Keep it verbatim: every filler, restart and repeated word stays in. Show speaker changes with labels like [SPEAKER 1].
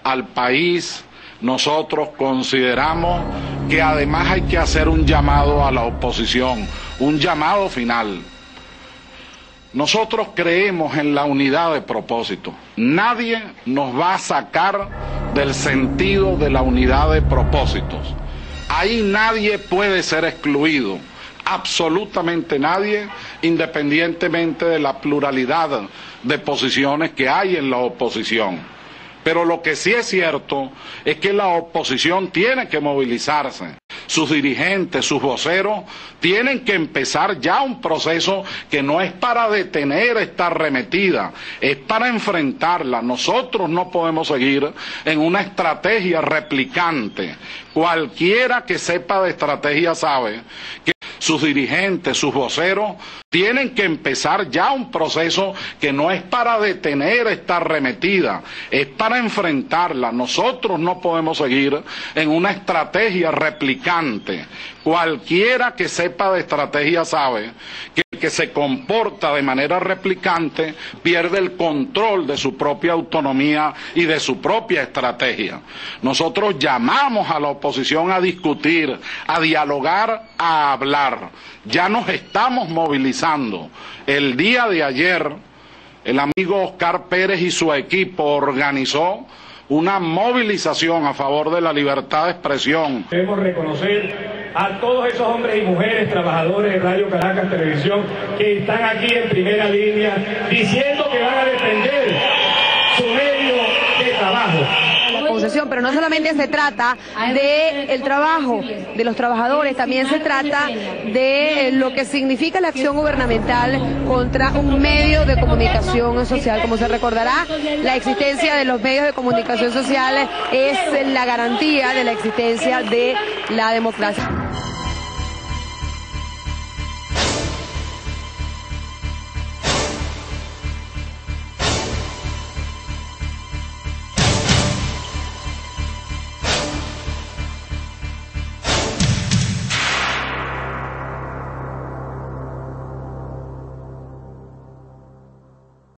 [SPEAKER 1] al país, nosotros consideramos que además hay que hacer un llamado a la oposición, un llamado final. Nosotros creemos en la unidad de propósito. Nadie nos va a sacar del sentido de la unidad de propósitos. Ahí nadie puede ser excluido, absolutamente nadie, independientemente de la pluralidad de posiciones que hay en la oposición. Pero lo que sí es cierto es que la oposición tiene que movilizarse. Sus dirigentes, sus voceros, tienen que empezar ya un proceso que no es para detener esta arremetida, es para enfrentarla. Nosotros no podemos seguir en una estrategia replicante. Cualquiera que sepa de estrategia sabe que sus dirigentes, sus voceros, tienen que empezar ya un proceso que no es para detener esta arremetida, es para enfrentarla. Nosotros no podemos seguir en una estrategia replicante. Cualquiera que sepa de estrategia sabe que el que se comporta de manera replicante pierde el control de su propia autonomía y de su propia estrategia. Nosotros llamamos a la oposición a discutir, a dialogar, a hablar. Ya nos estamos movilizando. El día de ayer, el amigo Oscar Pérez y su equipo organizó una movilización a favor de la libertad de expresión.
[SPEAKER 2] Debemos reconocer a todos esos hombres y mujeres trabajadores de Radio Caracas Televisión que están aquí en primera línea diciendo que van a defender su medio de trabajo.
[SPEAKER 3] Pero no solamente se trata del trabajo de los trabajadores, también se trata de lo que significa la acción gubernamental contra un medio de comunicación social. Como se recordará, la existencia de los medios de comunicación social es la garantía de la existencia de la democracia.